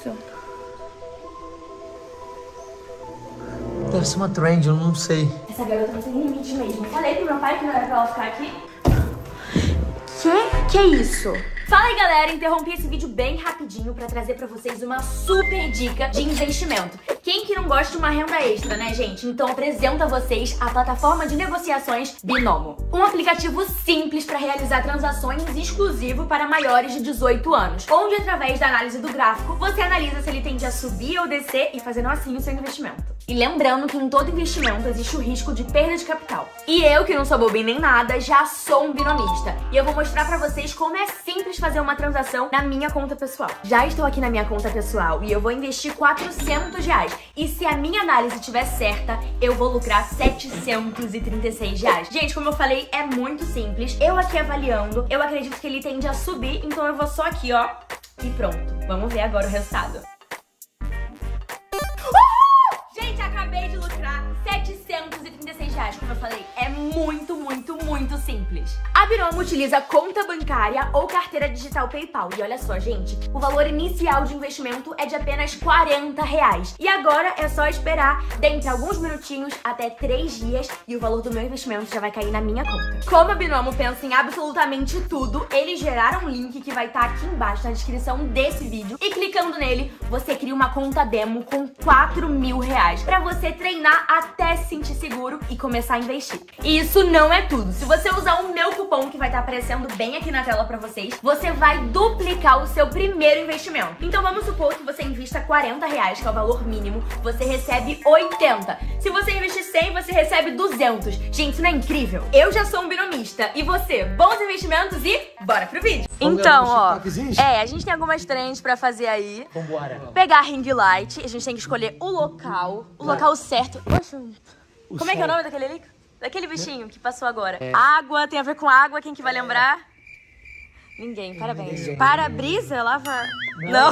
isso? Deve ser uma trend, eu não sei. Essa garota não tem limite mesmo. Falei pro meu pai que não era pra ela ficar aqui. Que é isso? Fala aí, galera, interrompi esse vídeo bem rapidinho pra trazer pra vocês uma super dica de investimento. Quem que não gosta de uma renda extra, né, gente? Então apresento a vocês a plataforma de negociações Binomo. Um aplicativo simples pra realizar transações exclusivo para maiores de 18 anos, onde através da análise do gráfico, você analisa se ele tende a subir ou descer e fazendo assim o seu investimento. E lembrando que em todo investimento existe o risco de perda de capital. E eu, que não sou bobinha nem nada, já sou um binomista. E eu vou mostrar pra vocês como é simples fazer uma transação na minha conta pessoal. Já estou aqui na minha conta pessoal e eu vou investir R$400. E se a minha análise estiver certa, eu vou lucrar R$736. Gente, como eu falei, é muito simples. Eu aqui avaliando, eu acredito que ele tende a subir, então eu vou só aqui, ó, e pronto. Vamos ver agora o resultado. Gente, acabei de lucrar R$736, como eu falei. É muito simples. A Binomo utiliza conta bancária ou carteira digital PayPal. E olha só, gente, o valor inicial de investimento é de apenas R$40. E agora é só esperar dentre alguns minutinhos até 3 dias e o valor do meu investimento já vai cair na minha conta. Como a Binomo pensa em absolutamente tudo, eles geraram um link que vai estar aqui embaixo na descrição desse vídeo. E clicando nele, você cria uma conta demo com R$4.000 pra você treinar até se sentir seguro e começar a investir. E isso não é tudo. Se você usar o meu cupom que vai estar aparecendo bem aqui na tela pra vocês, você vai duplicar o seu primeiro investimento. Então vamos supor que você invista R$40, que é o valor mínimo, você recebe 80. Se você investir 100, você recebe 200. Gente, isso não é incrível? Eu já sou um binomista. E você? Bons investimentos e bora pro vídeo! Então, ó, a gente tem algumas trends pra fazer aí. Vambora. Pegar a ring light, a gente tem que escolher o local certo. Poxa, como é que é o nome daquele ali? Daquele bichinho que passou agora. Água, tem a ver com água, quem que vai lembrar? Ninguém, parabéns. Para-brisa, lava... Não.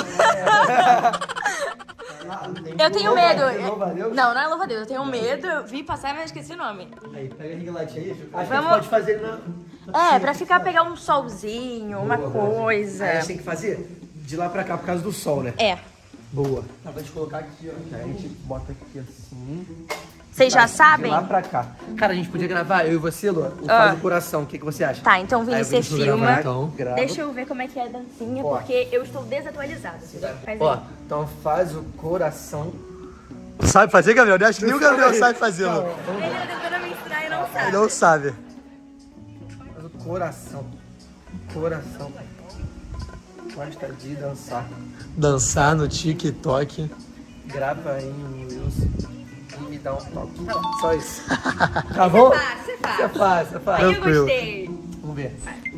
Eu tenho medo. Não, não é louva-a-Deus, eu tenho medo. Eu vi passar, mas esqueci o nome. Aí, pega a ring light aí. Acho que a gente pode fazer pra ficar, pegar um solzinho, uma coisa. Aí a gente tem que fazer de lá pra cá por causa do sol, né? É. Boa. Tá, vou te colocar aqui, ó. Aí a gente bota aqui assim. Vocês já sabem? De lá pra cá. Cara, a gente podia gravar, eu e você, Lu, faz o coração. O que você acha? Tá, então Vini, você filma. Então, deixa eu ver como é que é a dancinha, porque eu estou desatualizada. Ó, então faz o coração. Sabe fazer, Gabriel? Eu acho que nem o Gabriel sabe fazer, Lu. Ele tá tentando me ensinar e não sabe. Ele não sabe. Faz o coração. Coração. Gosta de dançar. Dançar no TikTok. Grava aí no Reels. Me dá um toque. Tá bom. Só isso. Tá bom? Você faz. Você faz. Aí eu gostei. Vamos ver.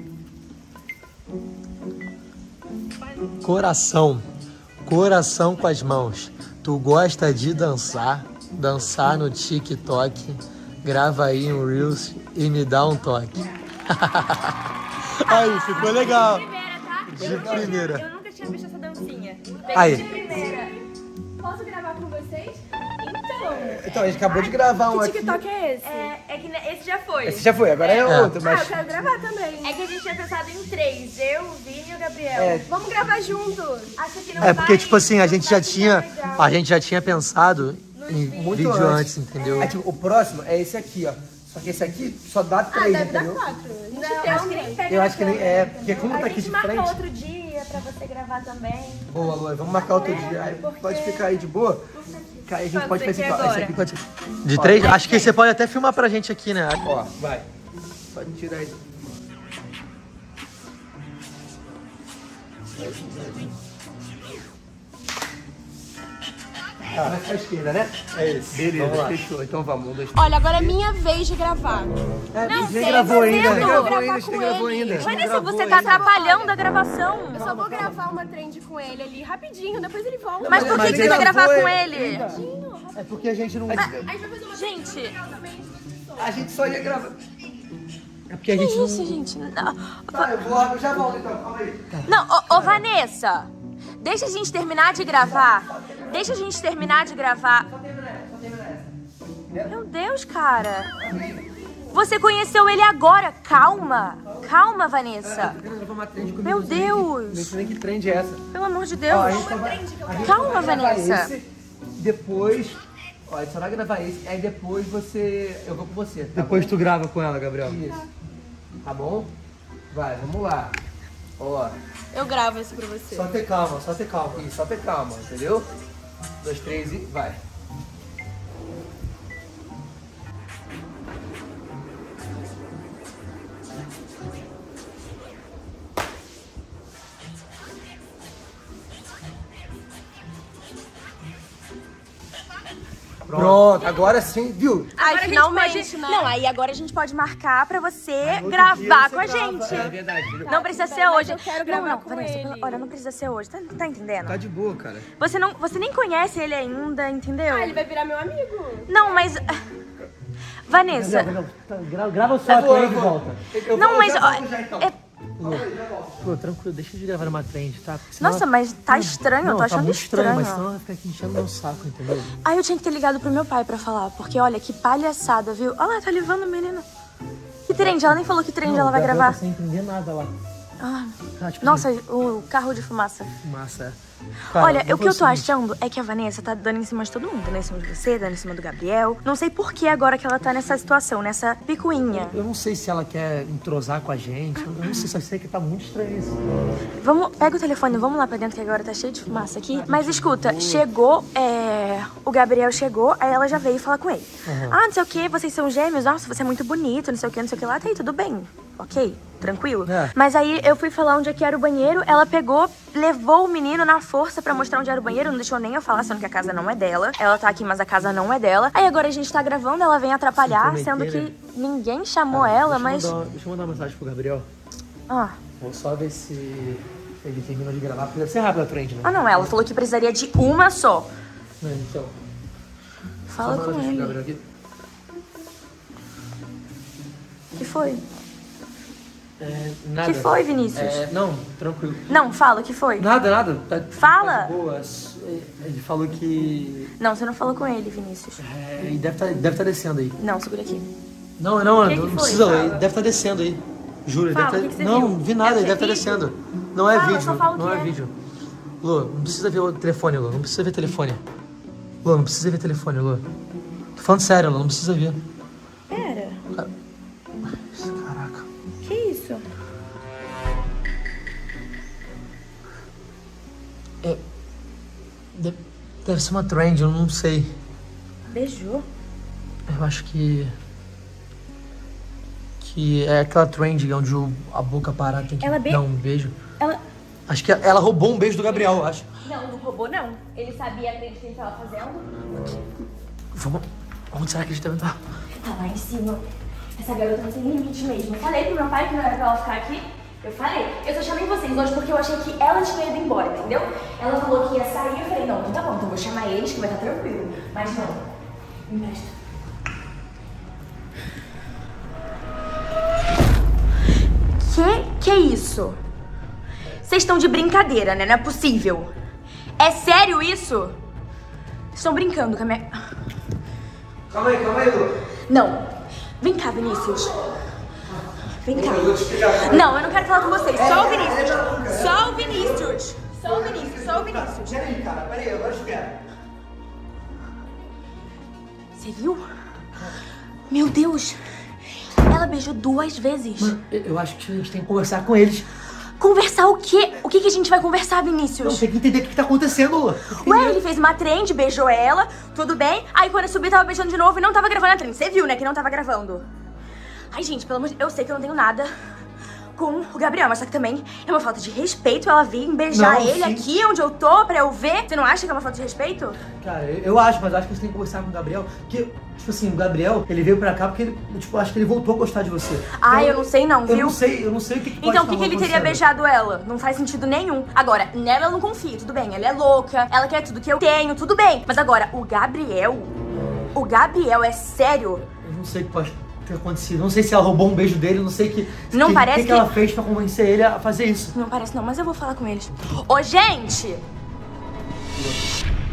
Coração. Coração com as mãos. Tu gosta de dançar. Dançar no TikTok. Grava aí um Reels e me dá um toque. Aí, ficou legal. De primeira. Eu nunca tinha visto essa dancinha. Aí. De primeira. Posso gravar com vocês? Então, a gente acabou de gravar um Que aqui. TikTok é esse? É que esse já foi. Esse já foi, agora é outro, mas... eu quero gravar também. É que a gente tinha pensado em 3. Eu, o Vini e o Gabriel. Vamos gravar juntos. Acho que não porque, tipo assim, a gente já tinha pensado em vídeo antes, entendeu? É, tipo, o próximo é esse aqui, ó. Só que esse aqui só dá 3, deve entendeu? dar 4. Não, acho que nem pega. Eu acho que nem... É, porque como tá aqui de frente... A gente marca outro dia pra você gravar também. Boa, Lu, vamos marcar outro dia. Aí pode ficar aí de boa. Aí a gente pode fazer esse aqui pode... De 3? Acho que você pode até filmar pra gente aqui, né? Ó, vai. Pode tirar aí. Vai pra esquerda, né? É isso. Beleza, fechou. Então vamos, 1, 2, 3. Olha, agora é minha vez de gravar. Não, você gravou ainda. Você gravou ainda. Vanessa, você tá atrapalhando a gravação. Eu só vou gravar uma trend com ele ali rapidinho, depois ele volta. Mas por que você vai gravar com ele? É porque a gente não... A gente vai fazer uma Gente, a gente só ia gravar... É porque a gente não... isso, gente. Não, Tá, eu já volto então, calma aí. não, ô Vanessa, deixa a gente terminar de gravar. Deixa a gente terminar de gravar. Só terminar essa. Meu Deus, cara. Você conheceu ele agora. Calma. Calma, Vanessa. Eu quero gravar uma trend comigo. Meu Deus. Nem sei que trend é essa. Pelo amor de Deus. Ó, a gente Calma, vai gravar Vanessa. esse, depois... Ó, a gente só vai gravar esse, aí depois eu vou com você, tá? Depois tu grava com ela, Gabriel. Isso. Tá bom? Vai, vamos lá. Ó. Eu gravo isso pra você. Só ter calma, só ter calma. Isso, só ter calma, entendeu? 1, 2, 3 e vai. Pronto, agora sim, viu? Ai, Agora finalmente, a gente pode... né? Não, aí agora a gente pode marcar pra você Outro gravar dia com você a grava. gente. É verdade. Não precisa ser mas hoje. eu quero gravar não, com Vanessa, ele. olha, não precisa ser hoje. Tá entendendo? Tá de boa, cara. Você nem conhece ele ainda, entendeu? Ah, ele vai virar meu amigo. Não, mas... Vanessa... Grava só a trend e volta. Não, mas... Pô, tranquilo, deixa de gravar uma trend, tá? Porque senão Nossa, mas tá estranho, eu tô tá achando muito estranho, mas estranho. senão ela vai ficar aqui enchendo meu saco, entendeu? Aí eu tinha que ter ligado pro meu pai pra falar, porque olha, que palhaçada, viu? Olha lá, tá levando o menino. Que trend? Ela nem falou que trend ela vai Gabriel gravar. tá sem entender nada lá. Ah, Tá, tipo, nossa, o carro de fumaça. Massa. Olha, vou o que eu tô fazer seguinte. achando é que a Vanessa tá dando em cima de todo mundo. Dando em cima de você, dando em cima do Gabriel. Não sei por que agora que ela tá nessa situação, nessa picuinha. Eu não sei se ela quer entrosar com a gente. Eu não sei, só sei que tá muito estranho isso. Pega o telefone, vamos lá pra dentro que agora tá cheio de fumaça aqui. Mas escuta, chegou, o Gabriel chegou, aí ela já veio falar com ele. Ah, não sei o que, vocês são gêmeos, nossa, você é muito bonito, não sei o que lá, tá aí, tudo bem. Ok, tranquilo. É. Mas aí eu fui falar onde é que era o banheiro, ela pegou, levou o menino na força pra mostrar onde era o banheiro, não deixou nem eu falar, sendo que a casa não é dela. Ela tá aqui, mas a casa não é dela. Aí agora a gente tá gravando, ela vem atrapalhar, Se sendo intrometer, que ninguém chamou ela, mas... Deixa eu mandar uma mensagem pro Gabriel. Ah. Vou só ver se ele termina de gravar, porque deve ser rápido a trend, né? Ah, não, ela falou que precisaria de uma só. Então, Fala só com manda pro ele. Gabriel aqui. O que foi? Nada. Que foi, Vinícius? Não, tranquilo. Não, fala, o que foi? Nada. Tá, Fala. Tá de boa. Ele falou que... Não, você não falou com ele, Vinícius. Ele deve tá descendo aí. Não, segura aqui. Não, que não foi? precisa. Fala. Ele deve estar descendo aí. Juro, ele Fala, deve o que tá... que você Não, viu? não vi nada, Deve ele deve ser estar vídeo? descendo. Não é Fala, vídeo, só fala o não que é é. vídeo. Lu, não precisa ver o telefone, Lu. Não precisa ver telefone. Lu, não precisa ver telefone, Lu. Tô falando sério, Lu, não precisa ver. Pera, Caraca. que isso? Deve ser uma trend, eu não sei. Beijou? Eu acho que é aquela trend onde a boca parada tem que Ela dar um beijo. Ela... Acho que ela roubou um beijo do Gabriel, eu acho. Não, não roubou, não. Ele sabia a trend que ele tava fazendo. Vamos... Onde será que a gente deve entrar? Tá lá em cima. Essa garota não tem limite mesmo. Eu falei pro meu pai que não era pra ela ficar aqui. Eu falei. Eu só chamei vocês hoje porque eu achei que ela tinha ido embora, entendeu? Ela falou que ia sair. Eu falei, não, então tá bom, então eu vou chamar eles que vai estar tranquilo. Mas não. Me empresta. Que é isso? Vocês estão de brincadeira, né? Não é possível. É sério isso? Vocês estão brincando com a minha... Calma aí, Lu. Não. Vem cá, Vinícius. Vem cá. Eu vou te explicar. Não, eu não quero falar com vocês. Só o Vinícius. Só o Vinícius. Só o Vinícius. Só o Vinícius. Peraí, cara, peraí, agora espera. Você viu? Meu Deus. Ela beijou 2 vezes. Mano, eu acho que a gente tem que conversar com eles. Conversar o quê? O que a gente vai conversar, Não, Vinícius? tem que entender o que tá acontecendo, Lu. Ué, ele fez uma trend, beijou ela, tudo bem. Aí quando eu subi, tava beijando de novo e não tava gravando a trend. Você viu, né, que não tava gravando. Ai, gente, pelo amor de Deus, eu sei que eu não tenho nada com o Gabriel, mas só que também é uma falta de respeito ela vir beijar Não, ele sim. aqui onde eu tô pra eu ver. Você não acha que é uma falta de respeito? Cara, eu acho, mas acho que a gente tem que conversar com o Gabriel. Porque, tipo assim, o Gabriel, ele veio pra cá porque ele, tipo, acho que ele voltou a gostar de você. Ai, Então, eu não sei não, viu? Eu não sei o que pode Então, por estar que ele teria acontecendo. beijado ela? Não faz sentido nenhum. Agora, nela eu não confio, tudo bem. Ela é louca, ela quer tudo que eu tenho, tudo bem. Mas agora, o Gabriel é sério. Eu não sei o que pode ter acontecido. Não sei se ela roubou um beijo dele, não sei Não parece que que- ela fez pra convencer ele a fazer isso. Não parece não, mas eu vou falar com eles. Ô, gente!